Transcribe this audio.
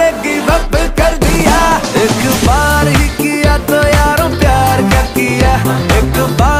Give up कर दिया। एक बार ही किया तो यारों प्यार क्या किया, एक बार